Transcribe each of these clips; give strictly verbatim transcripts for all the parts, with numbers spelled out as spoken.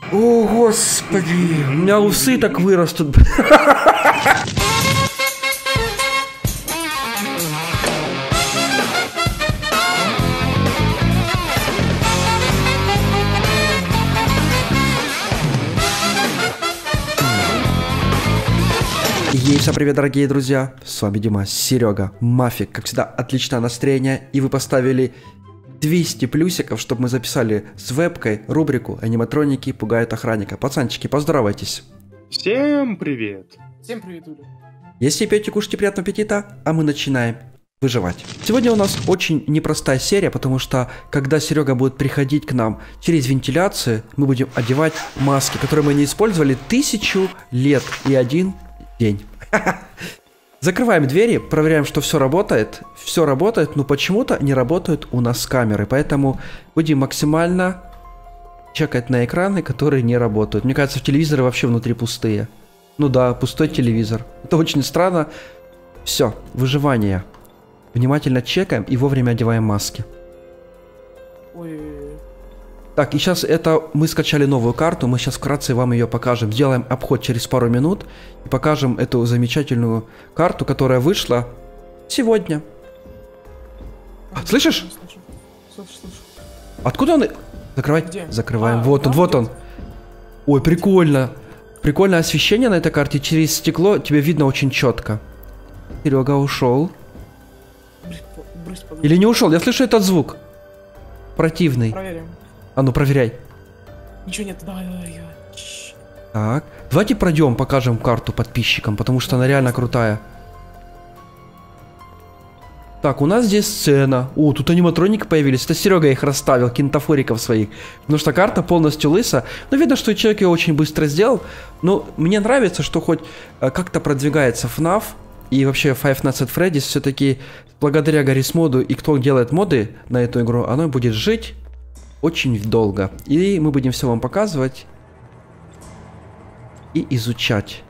О, господи, у меня усы так вырастут. Ей, всем привет, дорогие друзья, с вами Дима, Серега, Мафик. Как всегда, отличное настроение, и вы поставили двести плюсиков, чтобы мы записали с вебкой рубрику «Аниматроники пугают охранника». Пацанчики, поздоровайтесь. Всем привет. Всем привет, Уля. Если пьете, кушайте, приятного аппетита, а мы начинаем выживать. Сегодня у нас очень непростая серия, потому что когда Серега будет приходить к нам через вентиляцию, мы будем одевать маски, которые мы не использовали тысячу лет и один день. Закрываем двери, проверяем, что все работает. Все работает, но почему-то не работают у нас камеры. Поэтому будем максимально чекать на экраны, которые не работают. Мне кажется, телевизоры вообще внутри пустые. Ну да, пустой телевизор. Это очень странно. Все, выживание. Внимательно чекаем и вовремя одеваем маски. Ой. Так, и сейчас это мы скачали новую карту, мы сейчас вкратце вам ее покажем. Сделаем обход через пару минут и покажем эту замечательную карту, которая вышла сегодня. А, слышишь? Слышу, слышу. Откуда он? Закрывай. Где? Закрываем. А, вот он, да, вот где? он. Ой, прикольно. Прикольное освещение на этой карте. Через стекло тебе видно очень четко. Серега ушел. Брысь, подожди. Или не ушел? Я слышу этот звук. Противный. Проверим. А ну проверяй. Ничего нет, давай, давай, давай. Чш. Так, давайте пройдем, покажем карту подписчикам, потому что она реально крутая. Так, у нас здесь сцена. О, тут аниматроники появились. Это Серега их расставил, кинтофориков своих. Потому что карта полностью лыса. Но видно, что человек ее очень быстро сделал. Но мне нравится, что хоть э, как-то продвигается эф наф и вообще Five Nights at Freddy's. Все-таки благодаря Гаррис моду и кто делает моды на эту игру, оно будет жить очень долго. И мы будем все вам показывать и изучать.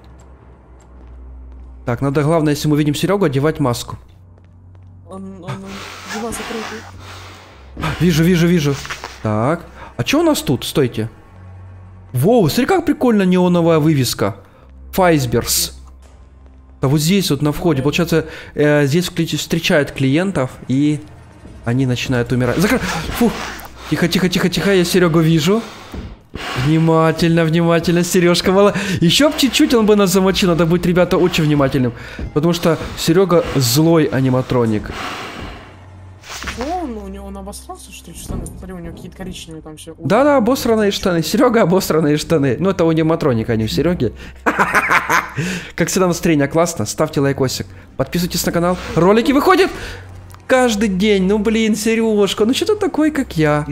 Так, надо, главное, если мы видим Серегу, одевать маску. Он, он, он. Дима, закрытый. Вижу, вижу, вижу. Так, а что у нас тут? Стойте. Воу, смотри, как прикольно неоновая вывеска. Файсберс. А вот здесь вот на входе, получается, э, здесь встречают клиентов, и они начинают умирать. Закрой. Фух. Тихо, тихо, тихо, тихо, я Серегу вижу. Внимательно, внимательно, Сережка, мало. Еще б чуть-чуть он бы нас замочил. Надо быть, ребята, очень внимательным. Потому что Серега злой аниматроник. О, ну у него он обосрался, что ли? Штаны, смотри, у него какие-то коричневые там все. Да-да, обосранные штаны. Серега обосранные штаны. Ну, это у аниматроника, а не у Сереги. Как всегда, настроение классно. Ставьте лайкосик. Подписывайтесь на канал. Ролики выходят каждый день. Ну, блин, Сережка, ну что ты такой, как я?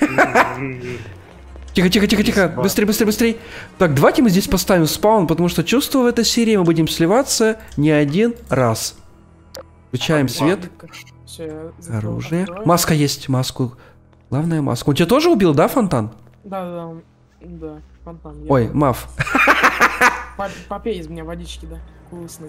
Тихо, тихо, тихо, тихо. Быстрее, быстрее, быстрее. Так, давайте мы здесь поставим спаун, потому что чувствую, в этой серии мы будем сливаться не один раз. Включаем свет. Все, я Оружие. Маска есть, маску. Главное, маску. Он тебя тоже убил, да, Фонтан? Да, да, да. Да, фонтан. Ой, Маф. Попей из меня водички, да. Вкусный.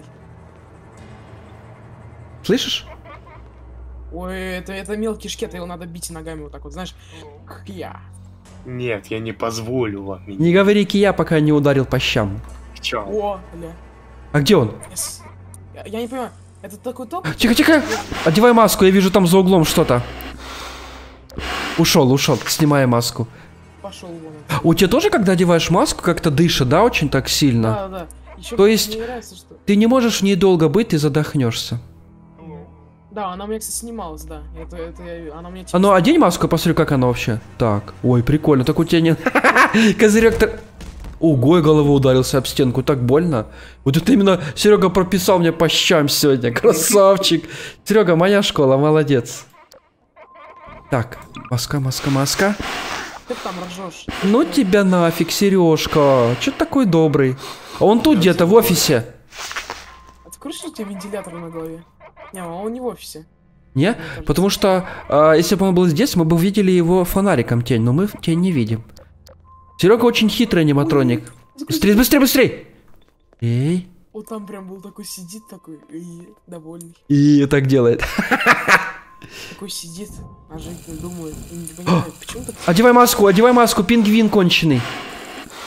Слышишь? Ой, это, это мелкий шкет, его надо бить ногами вот так вот, знаешь. Я. Нет, я не позволю вам. меня. Не говори кия, пока не ударил по щам. Чё? О, бля. А где он? Yes. Я, я не понимаю, это такой топ? Тихо, тихо. Одевай маску, я вижу там за углом что-то. Ушел, ушел. Снимай маску. Пошел вон. У тебя тоже, когда одеваешь маску, как-то дышит, да, очень так сильно? Да, да. Еще То есть- мне нравится, что... Ты не можешь в ней долго быть, ты задохнешься. Да, она у меня, кстати, снималась, да. Это, это я... Она у меня... А ну одень маску, посмотри, как она вообще. Так, ой, прикольно, так у тебя нет... Козырек-то... Ого, головой ударился об стенку, так больно. Вот это именно Серега прописал мне по щам сегодня, красавчик. Серега, моя школа, молодец. Так, маска, маска, маска. Ты там ржешь. Ну тебя нафиг, Сережка. Че ты такой добрый? А он тут где-то в офисе. А ты куришь, что у тебя вентилятор на голове? Не, а он не в офисе. Не? Потому что, а, если бы он был здесь, мы бы увидели его фонариком тень, но мы тень не видим. Серега очень хитрый аниматроник. Быстрее, быстрее, быстрее! Эй. Вот там прям был такой сидит, такой, и довольный. И так делает. Такой сидит, а жить не думает. И не понимает, почему так... Одевай маску, одевай маску, пингвин конченый.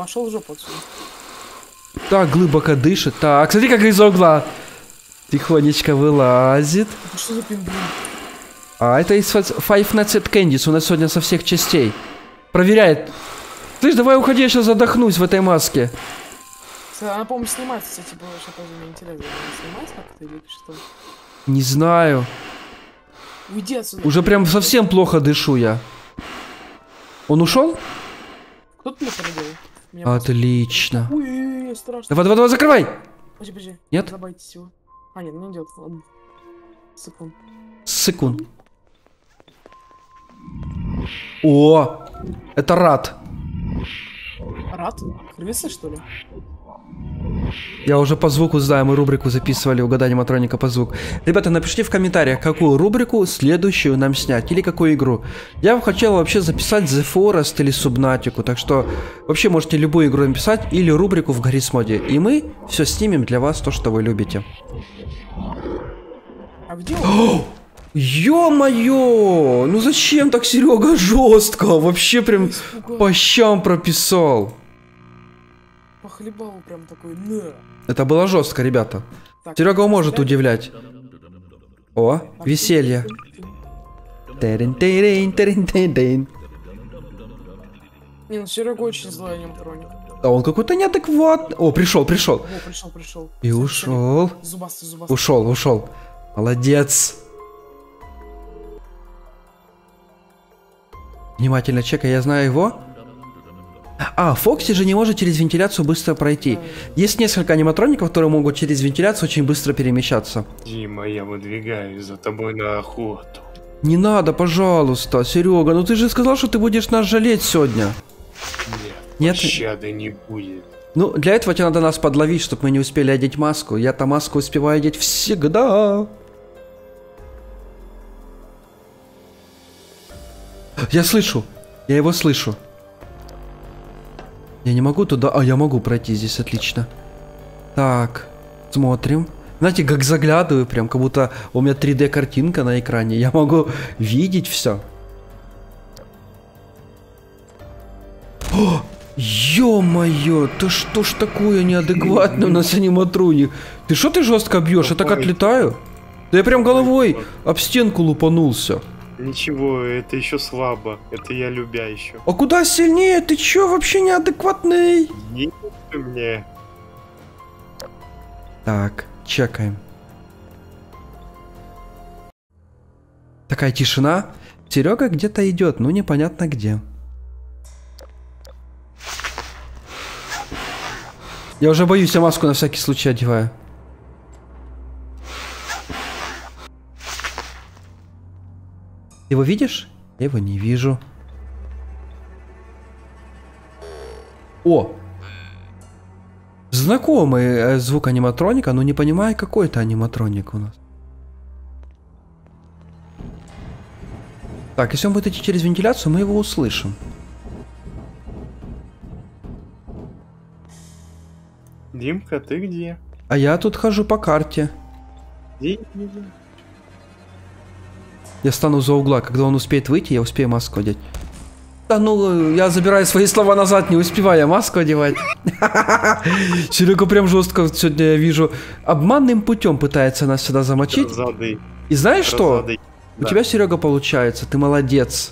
пошел в жопу отсюда. Так, глубоко дышит. Так, смотри, как из угла. Тихонечко вылазит. Это что за пингвин? А, это из Five Nights at Candy's. У нас сегодня со всех частей. Проверяет. Слышь, давай уходи, я сейчас задохнусь в этой маске. Она, по-моему, снимается, кстати, было что тоже мне интересно. Она снимается как-то или что? Не знаю. Уйди отсюда. Уже прям совсем плохо дышу я. Он ушел? Кто-то мне продал. Отлично. Ой, страшно. Давай, давай, давай, закрывай. Подожди, подожди. Нет? Забайтесь его. А, нет, не идет. Ладно. Секунд. Секунд. О, это Рад. Рад? Крыса, что ли? Я уже по звуку знаю, мы рубрику записывали «Угадай аниматроника по звуку». Ребята, напишите в комментариях, какую рубрику следующую нам снять, или какую игру. Я хотел вообще записать The Forest или Subnautica, так что вообще можете любую игру написать, или рубрику в Гаррис моде. И мы все снимем для вас, то, что вы любите. А где он? Ё-моё! Ну зачем так, Серега, жестко? Вообще прям по щам прописал. Похлебал прям такой, на. Это было жестко, ребята. Так, Серега может так. удивлять. О, веселье. Терен-терен-терен-терен. Не, ну Серега очень злой аниматроник. А он какой-то неадекватный. О, пришел, пришел. О, пришел, пришел. И ушел. Зубастый, зубастый. Ушел, ушел. Молодец. Внимательно чекай, я знаю его. А, Фокси же не может через вентиляцию быстро пройти. Есть несколько аниматроников, которые могут через вентиляцию очень быстро перемещаться. Дима, я выдвигаюсь за тобой на охоту. Не надо, пожалуйста, Серега, ну ты же сказал, что ты будешь нас жалеть сегодня. Нет, Нет? пощады не будет. Ну, для этого тебе надо нас подловить, чтобы мы не успели одеть маску. Я-то маску успеваю одеть всегда. Я слышу. Я его слышу. Я не могу туда... А, я могу пройти здесь, отлично. Так, смотрим. Знаете, как заглядываю, прям как будто у меня три дэ картинка на экране. Я могу видеть все. О, ё-моё, ты что ж такое неадекватное у нас аниматроник? Ты что ты жестко бьешь? Я так отлетаю? Да я прям головой об стенку лупанулся. Ничего, это еще слабо. Это я любя еще. А куда сильнее? Ты чё, вообще неадекватный? Есть ты мне. Так, чекаем. Такая тишина. Серега где-то идет, ну непонятно где. Я уже боюсь, я маску на всякий случай одеваю. Ты его видишь? Я его не вижу. О! Знакомый э, звук аниматроника, но не понимаю, какой это аниматроник у нас. Так, если он будет идти через вентиляцию, мы его услышим. Димка, ты где? А я тут хожу по карте. Где? Я стану за угла. Когда он успеет выйти, я успею маску одеть. Да ну, я забираю свои слова назад, не успеваю я маску одевать. Серега прям жестко сегодня я вижу. Обманным путем пытается нас сюда замочить. Разады. И знаешь что? Разады. У Да. тебя, Серега, получается. Ты молодец.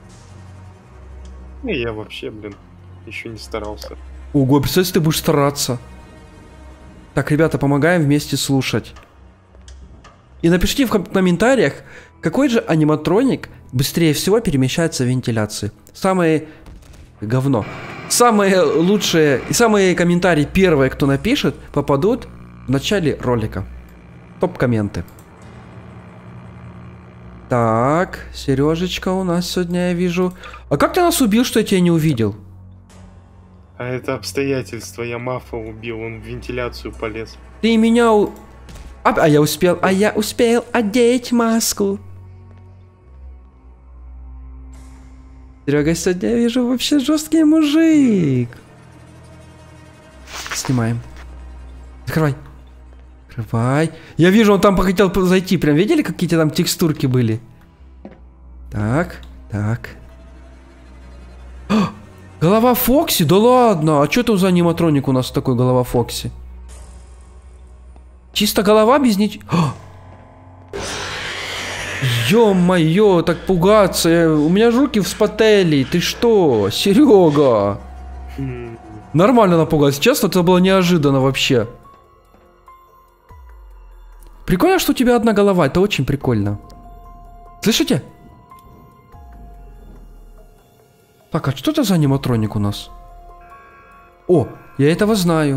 Ну, я вообще, блин, еще не старался. Ого, представь, ты будешь стараться. Так, ребята, помогаем вместе слушать. И напишите в ком- комментариях, какой же аниматроник быстрее всего перемещается в вентиляции. Самые... Говно. Самые лучшие... И самые комментарии первые, кто напишет, попадут в начале ролика. Топ-комменты. Так, Сережечка у нас сегодня, я вижу. А как ты нас убил, что я тебя не увидел? А это обстоятельство, я Мафа убил, он в вентиляцию полез. Ты меня... У... А, а я успел... А я успел одеть маску. Серега, сегодня я вижу вообще жесткий мужик. Снимаем. Открывай. Открывай. Я вижу, он там хотел зайти. Прям видели, какие-то там текстурки были? Так, так. О, Голова Фокси? Да ладно. А что это за аниматроник у нас такой, голова Фокси? Чисто голова без ничего. Ё-моё, так пугаться. У меня ж руки вспотели. Ты что, Серега? Нормально напугался. Честно, это было неожиданно вообще. Прикольно, что у тебя одна голова. Это очень прикольно. Слышите? Так, а что это за аниматроник у нас? О, я этого знаю.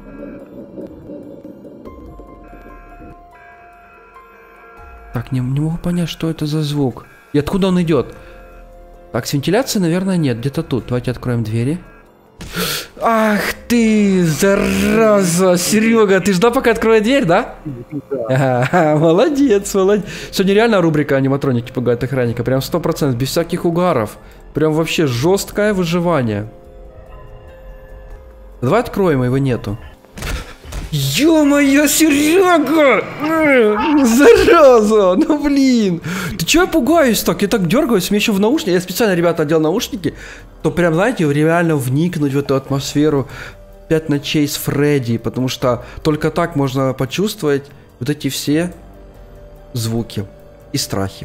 Так, не, не могу понять, что это за звук. И откуда он идет? Так, с вентиляцией, наверное, нет. Где-то тут. Давайте откроем двери. Ах ты, зараза, Серега, ты ждал, пока откроет дверь, да? Да. Ага, молодец, молодец. Сегодня реально рубрика аниматроники пугают охранника. Прям сто процентов, без всяких угаров. Прям вообще жесткое выживание. Давай откроем, его нету. Ё-моё, Серега! Зараза! Ну блин! Ты чё я пугаюсь так? Я так дергаюсь, мне еще в наушники. Я специально, ребята, одел наушники. То прям, знаете, реально вникнуть в эту атмосферу «Пять ночей с Фредди». Потому что только так можно почувствовать вот эти все звуки и страхи.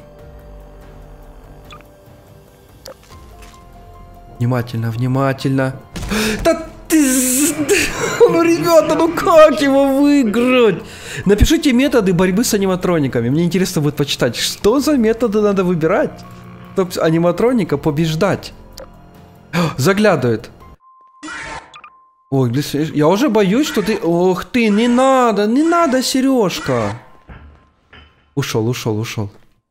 Внимательно, внимательно. Да ты... Ну, ребята, ну как его выиграть? Напишите методы борьбы с аниматрониками. Мне интересно будет почитать, что за методы надо выбирать, чтобы аниматроника побеждать. Заглядывает. Ой, блин, я уже боюсь, что ты... Ох ты, не надо, не надо, Сережка. Ушел, ушел, ушел.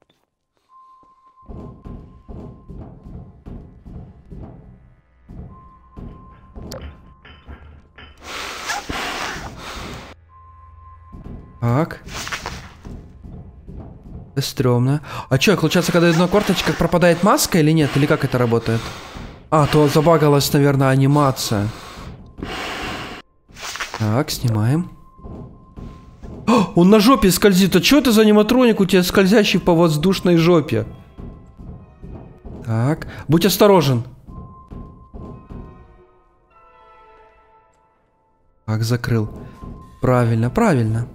Так. Это стрёмно. А чё, получается, когда на карточках пропадает маска или нет? Или как это работает? А, то забагалась, наверное, анимация. Так, снимаем. О, он на жопе скользит. А чё это за аниматроник у тебя скользящий по воздушной жопе? Так, будь осторожен. Так, закрыл. Правильно, правильно.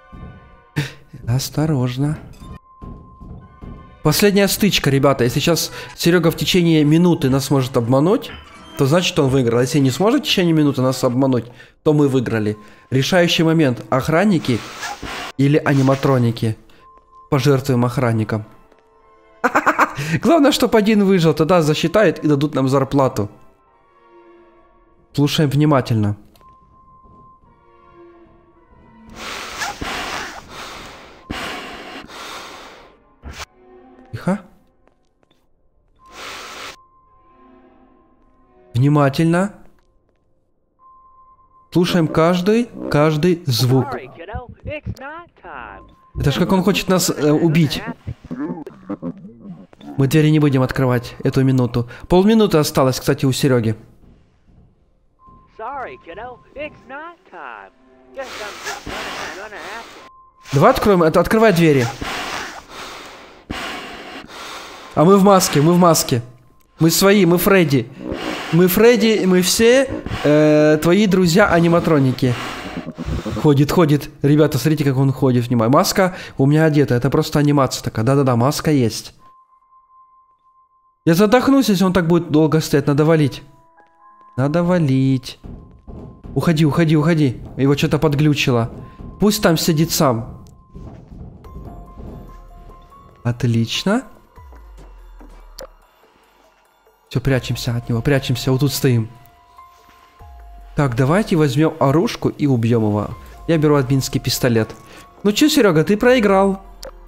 Осторожно. Последняя стычка, ребята. Если сейчас Серега в течение минуты нас может обмануть, то значит он выиграл. Если не сможет в течение минуты нас обмануть, то мы выиграли. Решающий момент. Охранники или аниматроники? Пожертвуем охранникам. Главное, чтобы один выжил. Тогда засчитают и дадут нам зарплату. Слушаем внимательно. Тихо. Внимательно. Слушаем каждый, каждый звук. Это ж как он хочет нас э, убить. Мы двери не будем открывать эту минуту. Полминуты осталось, кстати, у Сереги. Давай откроем, это открывай двери. А мы в маске, мы в маске. Мы свои, мы Фредди. Мы Фредди, мы все э, твои друзья-аниматроники. Ходит, ходит. Ребята, смотрите, как он ходит. Внимание. Маска у меня одета. Это просто анимация такая. Да-да-да, маска есть. Я задохнусь, если он так будет долго стоять. Надо валить. Надо валить. Уходи, уходи, уходи. Его что-то подглючило. Пусть там сидит сам. Отлично. Все, прячемся от него, прячемся, вот тут стоим. Так, давайте возьмем оружку и убьем его. Я беру админский пистолет. Ну че, Серега, ты проиграл.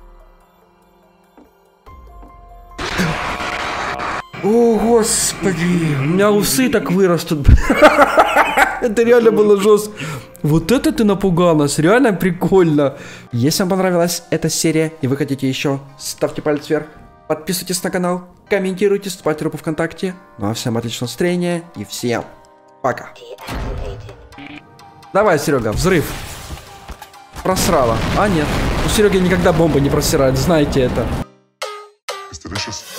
О, господи, у меня усы так вырастут. Это реально было жестко. Вот это ты напугал нас, реально прикольно. Если вам понравилась эта серия и вы хотите еще, ставьте палец вверх. Подписывайтесь на канал, комментируйте, вступайте в группу ВКонтакте. Ну а всем отличного настроения и всем пока. Давай, Серега, взрыв. Просрала. А нет, у Сереги никогда бомба не просирает, знаете это.